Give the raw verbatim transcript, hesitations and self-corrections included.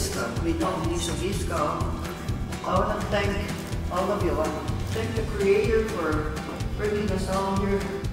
artista, we don't need to be scout. I want to thank all of you. I want to thank the creator for bringing us all here